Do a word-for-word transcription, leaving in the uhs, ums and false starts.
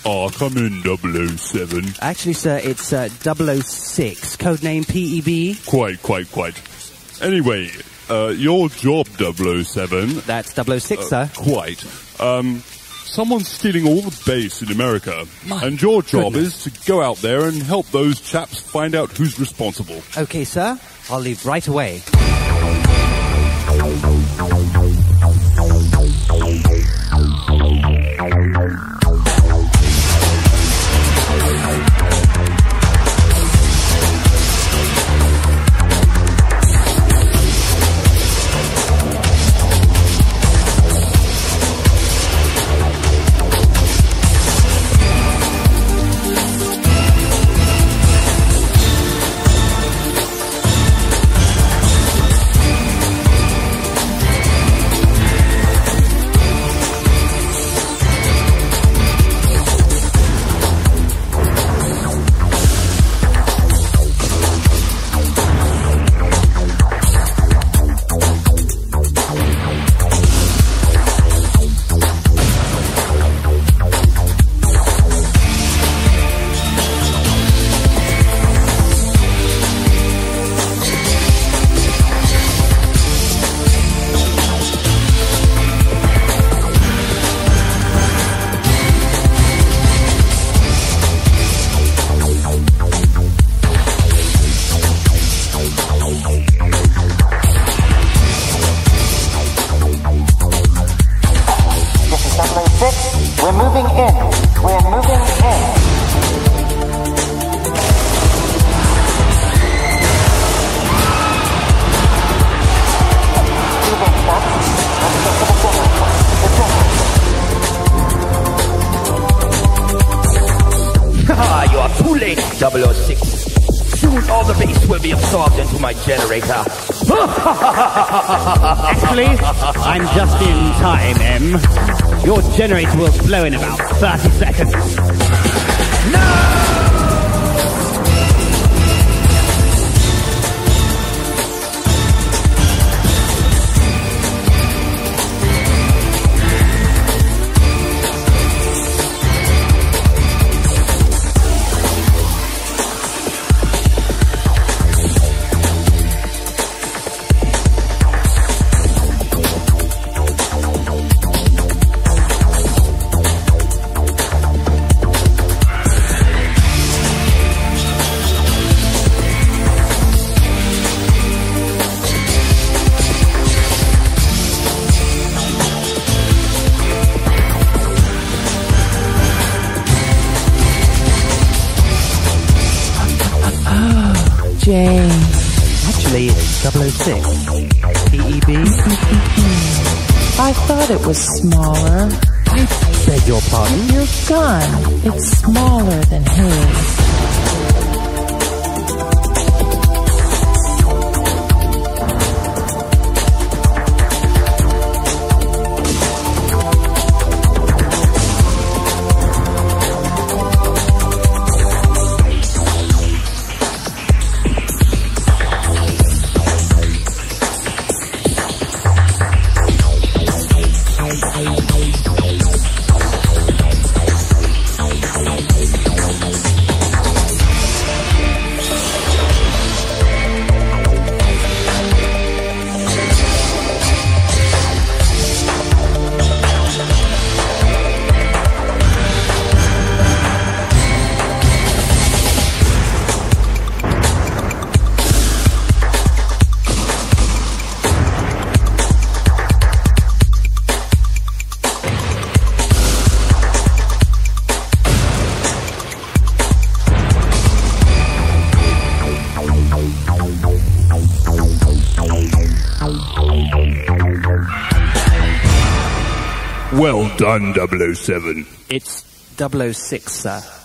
Oh, come in, double oh seven. Actually, sir, it's uh, double oh six, codename P E B. Quite, quite, quite. Anyway, uh, your job, double oh seven. That's double oh six, uh, sir. Quite. Um, someone's stealing all the bass in America. My and your job goodness. is to go out there and help those chaps find out who's responsible. Okay, sir. I'll leave right away. We're moving in. We're moving in. Haha, you are too late, double oh six. Soon all the bass will be absorbed into my generator. Actually, I'm just in time, M. Your generator will blow in about thirty seconds. No! Actually, it's double oh six. P E B. I thought it was smaller. I beg your pardon? Your gun. It's smaller than his. Well done, double oh seven. It's double oh six, sir.